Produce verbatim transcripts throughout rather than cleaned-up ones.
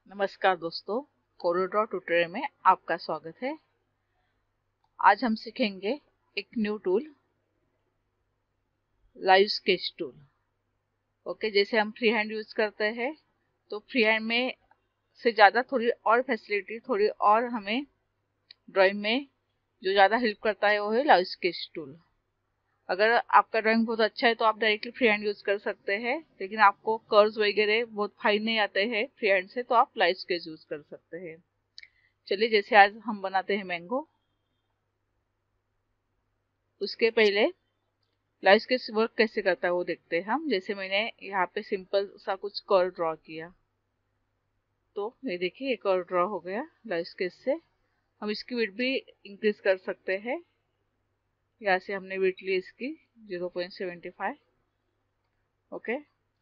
नमस्कार दोस्तों, कोरोड्रॉ ट्यूटोरियल में आपका स्वागत है। आज हम सीखेंगे एक new tool, live sketch tool. Okay, जैसे हम फ्री हैंड यूज करते हैं तो फ्री हैंड में से ज़्यादा थोड़ी और फैसिलिटी, थोड़ी और हमें ड्राइंग में जो ज़्यादा हेल्प करता है वो है लाइव स्केच टूल। अगर आपका ड्राइंग बहुत अच्छा है तो आप डायरेक्टली फ्री हैंड यूज कर सकते हैं, लेकिन आपको कर्व्स वगैरह बहुत फाइन नहीं आते हैं फ्री हैंड से तो आप लाइव स्केच यूज कर सकते हैं। चलिए, जैसे आज हम बनाते हैं मैंगो, उसके पहले लाइव स्केच वर्क कैसे करता है वो देखते हैं हम। जैसे मैंने यहाँ पे सिंपल सा कुछ कर्व ड्रॉ किया, तो ये देखिए ये कर्व ड्रॉ हो गया लाइव स्केच से। हम इसकी विड्थ भी इंक्रीज कर सकते हैं। यहाँ से हमने विड्थ ली इसकी zero point seven five. Okay,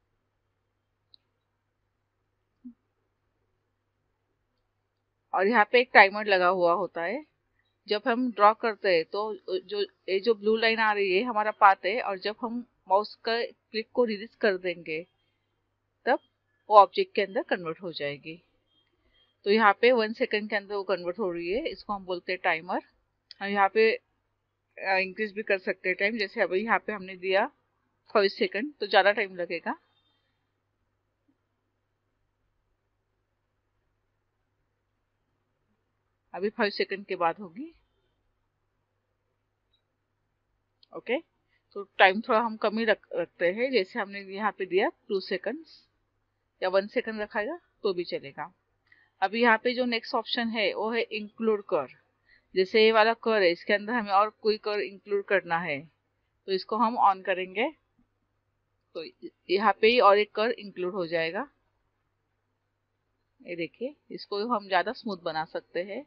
और यहाँ पे एक टाइमर लगा हुआ होता है। जब हम ड्रॉ करते हैं तो जो ये जो ब्लू लाइन आ रही है हमारा पाथ है, और जब हम माउस का क्लिक को रिलीज कर देंगे तब वो ऑब्जेक्ट के अंदर कन्वर्ट हो जाएगी। तो यहाँ पे वन सेकंड के अंदर वो कन्वर्ट हो रही है, इसको हम बोलते हैं टाइमर। हम यहाँ पे इंक्रीज भी कर सकते हैं टाइम। जैसे अभी यहाँ पे हमने दिया फाइव सेकंड, तो ज़्यादा टाइम लगेगा। अभी फाइव सेकंड के बाद होगी। ओके, तो टाइम थोड़ा हम कम ही रख रखते हैं। जैसे हमने यहाँ पे दिया टू सेकंड्स या वन सेकंड रखाएगा तो भी चलेगा। अभी यहाँ पे जो नेक्स्ट ऑप्शन है वो है इंक्लूड कर। जैसे ये वाला कर है, इसके अंदर हमें और कोई कर इंक्लूड करना है तो इसको हम ऑन करेंगे तो यहाँ पे ही और एक कर इंक्लूड हो जाएगा। ये देखिए, इसको हम ज्यादा स्मूथ बना सकते हैं।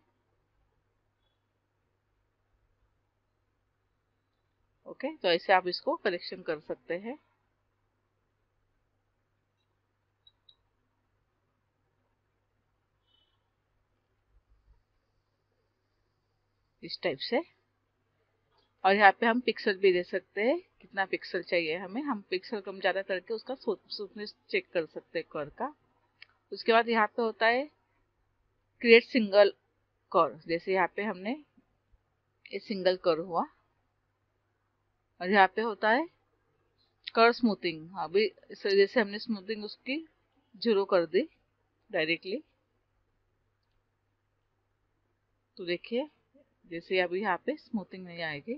ओके, तो ऐसे आप इसको कलेक्शन कर सकते हैं इस टाइप से। और यहाँ पे हम पिक्सल भी दे सकते हैं, कितना पिक्सल चाहिए हमें। हम पिक्सल कम ज्यादा करके उसका स्मूथनेस चेक कर सकते हैं कर का। उसके बाद यहाँ पे होता है क्रिएट सिंगल कर। जैसे यहाँ पे हमने ये सिंगल कर हुआ, और यहाँ पे होता है कर स्मूथिंग। अभी जैसे हमने स्मूथिंग उसकी जीरो कर दी डायरेक्टली, तो देखिए जैसे अभी यहाँ पे स्मूथिंग नहीं आएगी।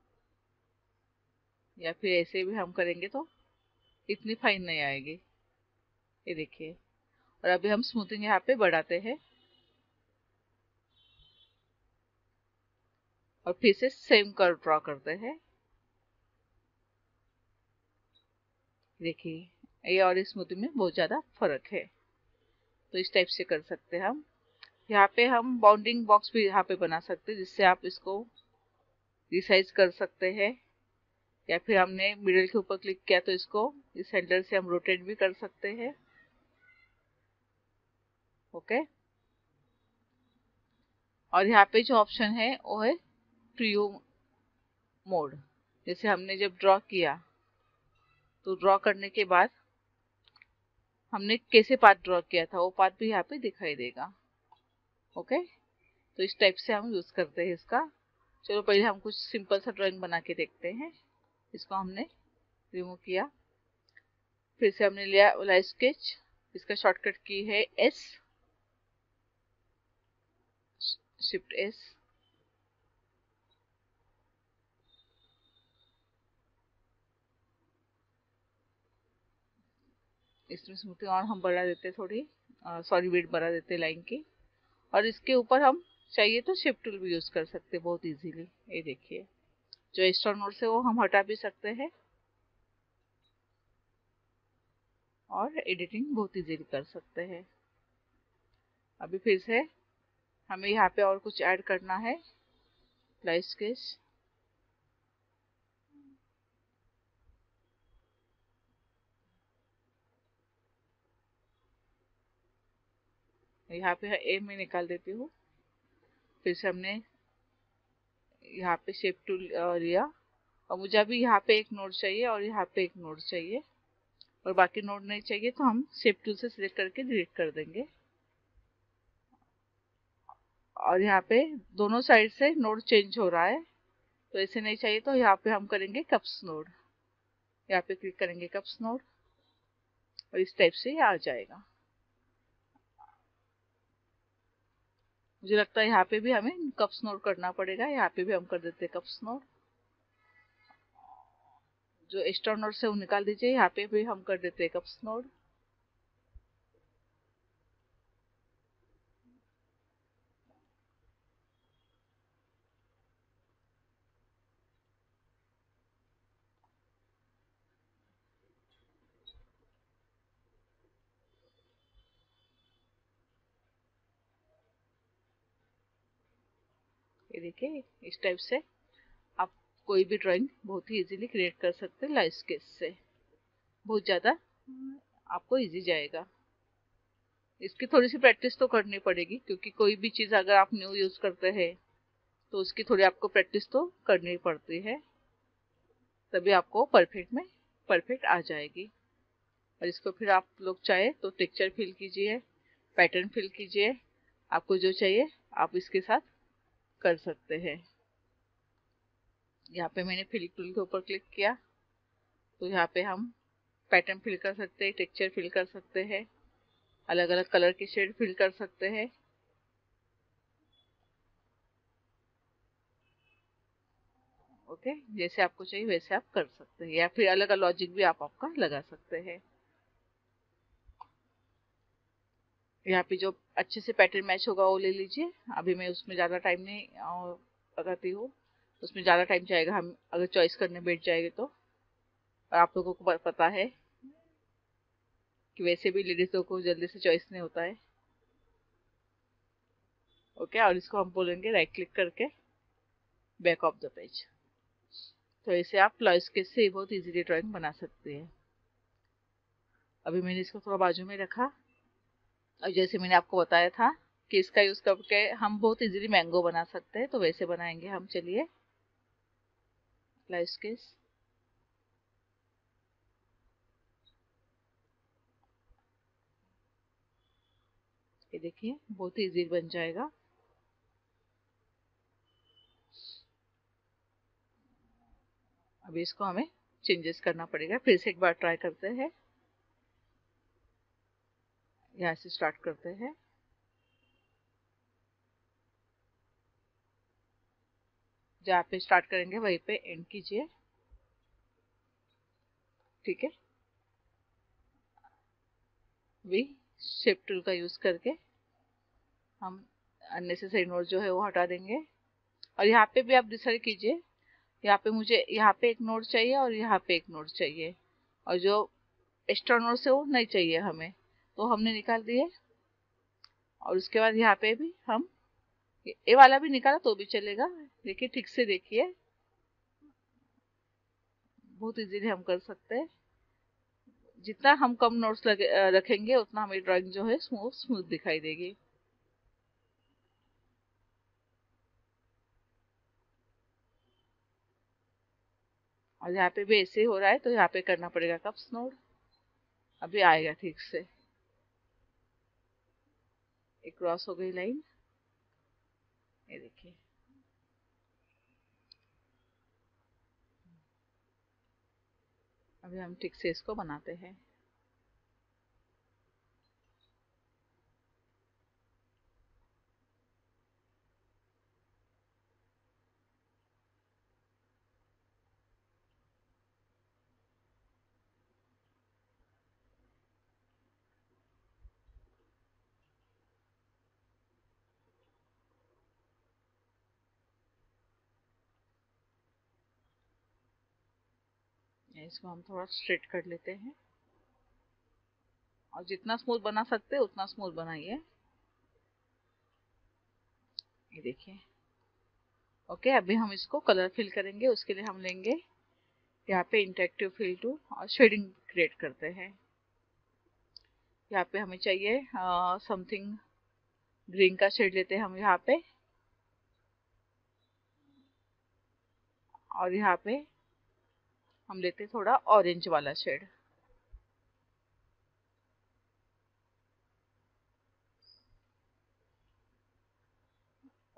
या फिर ऐसे भी हम करेंगे तो इतनी फाइन नहीं आएगी। ये देखिए, और अभी हम स्मूथिंग यहाँ पे बढ़ाते हैं और फिर से सेम कर्व ड्रॉ करते हैं। देखिए ये और स्मूथिंग में बहुत ज्यादा फर्क है। तो इस टाइप से कर सकते हैं हम। यहाँ पे हम बाउंडिंग बॉक्स भी यहाँ पे बना सकते हैं, जिससे आप इसको रिसाइज कर सकते हैं। या फिर हमने मिडल के ऊपर क्लिक किया तो इसको इस सेंटर से हम रोटेट भी कर सकते हैं। ओके, और यहाँ पे जो ऑप्शन है वो है प्रीव्यू मोड। जैसे हमने जब ड्रॉ किया तो ड्रॉ करने के बाद हमने कैसे पाथ ड्रॉ किया था वो पाथ भी यहाँ पे दिखाई देगा। ओके, तो इस टाइप से हम यूज करते हैं इसका। चलो पहले हम कुछ सिंपल सा ड्राइंग बना के देखते हैं। इसको हमने रिमूव किया, फिर से हमने लिया लाइव स्केच। इसका शॉर्टकट की है एस, शिफ्ट एस। इसमें स्मूथिंग और हम बढ़ा देते थोड़ी, सॉरी वेट बढ़ा देते लाइन की। और इसके ऊपर हम चाहिए तो शिफ्ट टूल भी यूज कर सकते हैं बहुत इजीली। ये देखिए, जो एक्स्ट्रा नोट्स है वो हम हटा भी सकते हैं और एडिटिंग बहुत इजीली कर सकते हैं। अभी फिर से हमें यहाँ पे और कुछ ऐड करना है लाइव स्केच। यहाँ पे ए में निकाल देती हूँ। फिर से हमने यहाँ पे शेप टूल लिया, और मुझे अभी यहाँ पे एक नोड चाहिए और यहाँ पे एक नोड चाहिए, और बाकी नोड नहीं चाहिए तो हम शेप टूल से सिलेक्ट करके डिलीट कर देंगे। और यहाँ पे दोनों साइड से नोड चेंज हो रहा है, तो ऐसे नहीं चाहिए, तो यहाँ पे हम करेंगे कप्स नोड। यहाँ पे क्लिक करेंगे कप्स नोड और इस टाइप से ये आ जाएगा। मुझे लगता है यहाँ पे भी हमें कप्स नोड करना पड़ेगा। यहाँ पे भी हम कर देते हैं कप्स नोड। जो एक्स्ट्रा नोड से वो निकाल दीजिए। यहाँ पे भी हम कर देते हैं कप्स नोड। ये देखिए, इस टाइप से आप कोई भी ड्राइंग बहुत ही इजीली क्रिएट कर सकते हैं लाइव स्केच से। बहुत ज़्यादा आपको इजी जाएगा। इसकी थोड़ी सी प्रैक्टिस तो करनी पड़ेगी, क्योंकि कोई भी चीज़ अगर आप न्यू यूज़ करते हैं तो उसकी थोड़ी आपको प्रैक्टिस तो करनी पड़ती है, तभी आपको परफेक्ट में परफेक्ट आ जाएगी। और इसको फिर आप लोग चाहे तो टेक्सचर फिल कीजिए, पैटर्न फिल कीजिए, आपको जो चाहिए आप इसके साथ कर सकते हैं। यहाँ पे मैंने फिल टूल के ऊपर क्लिक किया, तो यहाँ पे हम पैटर्न फिल कर सकते हैं, टेक्सचर फिल कर सकते हैं, अलग अलग कलर की शेड फिल कर सकते हैं। ओके, जैसे आपको चाहिए वैसे आप कर सकते हैं, या फिर अलग अलग लॉजिक भी आप आपका लगा सकते हैं। यहाँ पे जो अच्छे से पैटर्न मैच होगा वो ले लीजिए। अभी मैं उसमें ज़्यादा टाइम नहीं लगाती हूँ, उसमें ज़्यादा टाइम जाएगा हम अगर चॉइस करने बैठ जाएंगे तो। और आप लोगों को पता है कि वैसे भी लेडीज़ों को जल्दी से चॉइस नहीं होता है। ओके, और इसको हम बोलेंगे राइट क्लिक करके बैक ऑफ द पेज। तो ऐसे आप फ्लावर स्केच से बहुत इजीली ड्राइंग बना सकते हैं। अभी मैंने इसको थोड़ा बाजू में रखा, और जैसे मैंने आपको बताया था कि इसका यूज करके हम बहुत इजीली मैंगो बना सकते हैं, तो वैसे बनाएंगे हम। चलिए, फ्लावर स्केच। ये देखिए, बहुत ही इजी बन जाएगा। अभी इसको हमें चेंजेस करना पड़ेगा। फिर से एक बार ट्राई करते हैं। यहाँ से स्टार्ट करते हैं। जहाँ पे स्टार्ट करेंगे वहीं पे एंड कीजिए। ठीक है, वी शेप टूल का यूज करके हम अननेसेसरी नोट जो है वो हटा देंगे। और यहाँ पे भी आप डिसाइड कीजिए, यहाँ पे मुझे यहाँ पे एक नोट चाहिए और यहाँ पे एक नोट चाहिए, और जो एक्स्ट्रा नोट है वो नहीं चाहिए हमें, तो हमने निकाल दिए। और उसके बाद यहाँ पे भी हम ये वाला भी निकाला तो भी चलेगा। देखिए, ठीक से देखिए, बहुत इजीली हम कर सकते हैं। जितना हम कम नोट्स रखेंगे उतना हमारी ड्राइंग जो है स्मूथ स्मूथ दिखाई देगी। और यहाँ पे भी ऐसे हो रहा है, तो यहाँ पे करना पड़ेगा कप्स नोड। अभी आएगा ठीक से। एक क्रॉस हो गई लाइन, ये देखिए। अभी हम ठीक से इसको बनाते हैं। इसको हम थोड़ा स्ट्रेट कर लेते हैं, और जितना स्मूथ बना सकते हैं उतना स्मूथ बनाइए। ये देखिए। ओके, अभी हम इसको कलर फिल करेंगे। उसके लिए हम लेंगे यहाँ पे इंटरेक्टिव फिल टूल और शेडिंग क्रिएट करते हैं। यहाँ पे हमें चाहिए समथिंग ग्रीन का शेड लेते हैं हम यहाँ पे, और यहाँ पे हम लेते हैं थोड़ा ऑरेंज वाला शेड।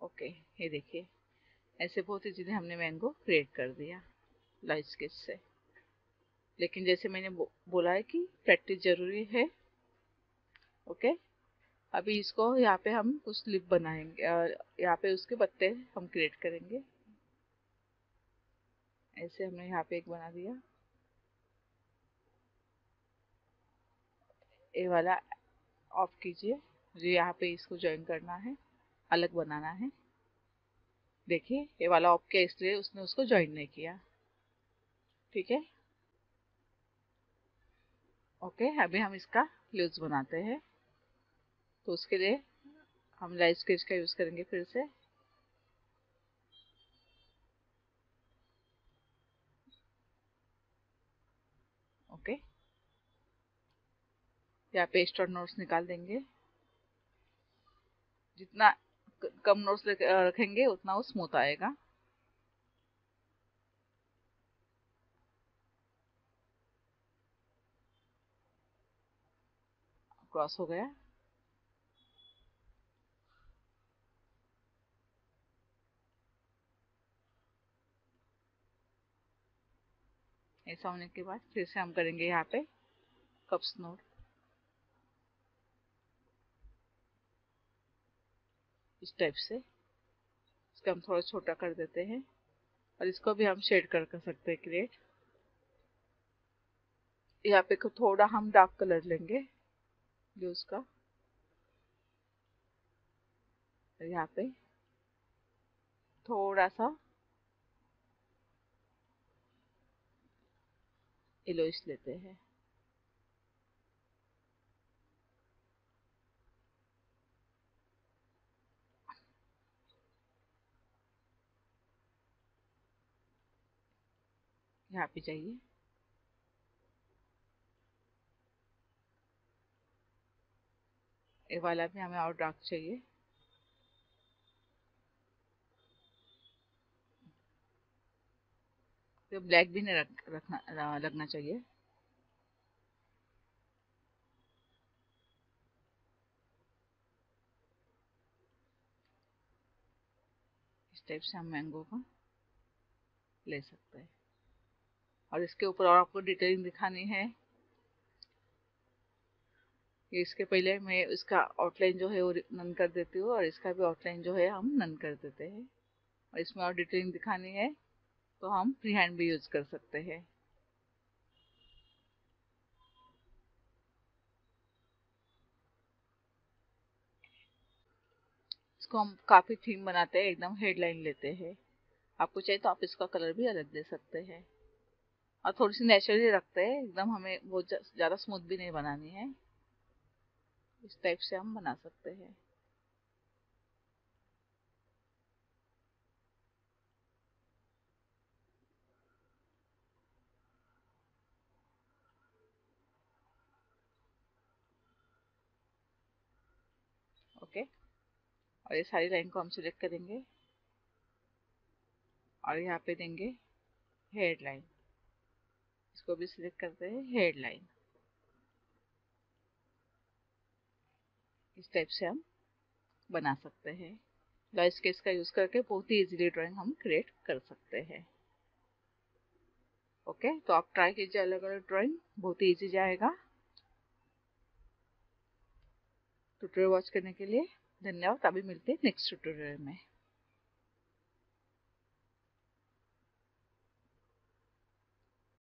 ओके, ये देखिए ऐसे बहुत इजीली हमने मैंगो क्रिएट कर दिया लाइट स्केच से। लेकिन जैसे मैंने बो, बोला है कि प्रैक्टिस जरूरी है। ओके, अभी इसको यहाँ पे हम कुछ लिप बनाएंगे, यहाँ पे उसके पत्ते हम क्रिएट करेंगे। ऐसे हमने यहाँ पे एक बना दिया, ये वाला ऑफ कीजिए, मुझे यहाँ पे इसको ज्वाइन करना है, अलग बनाना है। देखिए ये वाला ऑफ किया इसलिए उसने उसको ज्वाइन नहीं किया। ठीक है, ओके, अभी हम इसका लीव्स बनाते हैं। तो उसके लिए हम लाइट स्केच का यूज करेंगे फिर से। ओके, यहाँ पे एक्स्ट्रा नोट्स निकाल देंगे। जितना कम नोट्स रखेंगे उतना वो स्मूथ आएगा। क्रॉस हो गया। ऐसा होने के बाद फिर से हम करेंगे यहाँ पे कप्स नोट। इस टाइप से इसको हम थोड़ा छोटा कर देते हैं और इसको भी हम शेड कर कर सकते हैं क्रिएट। यहाँ पे थोड़ा हम डार्क कलर लेंगे जो उसका, यहाँ पे थोड़ा सा येलोइश लेते हैं। यहाँ पे चाहिए, ये वाला भी हमें और डार्क चाहिए। तो ब्लैक भी नहीं रख, रखना लगना चाहिए। इस टाइप से हम मैंगो को ले सकते हैं। और इसके ऊपर और आपको डिटेलिंग दिखानी है, इसके पहले मैं इसका आउटलाइन जो है वो नन कर देती हूँ और इसका भी आउटलाइन जो है हम नन कर देते हैं। और इसमें और डिटेलिंग दिखानी है तो हम फ्री हैंड भी यूज कर सकते हैं। इसको हम काफी थीम बनाते हैं, एकदम हेडलाइन लेते हैं। आपको चाहिए तो आप इसका कलर भी अलग दे सकते हैं। और थोड़ी सी नेचुरली रखते हैं, एकदम हमें बहुत ज्यादा स्मूथ भी नहीं बनानी है। इस टाइप से हम बना सकते हैं। ओके, और ये सारी लाइन को हम सिलेक्ट करेंगे और यहाँ पे देंगे हेड लाइन। इसको भी सिलेक्ट करते हैं, हेड लाइन। इस टाइप से हम बना सकते हैं। लाइट स्केच का यूज करके बहुत ही इजीली ड्राइंग हम क्रिएट कर सकते हैं। ओके, तो आप ट्राई कीजिए अलग अलग ड्राइंग, बहुत ही इजी जाएगा। ट्यूटोरियल वॉच करने के लिए धन्यवाद। अभी मिलते हैं नेक्स्ट ट्यूटोरियल में।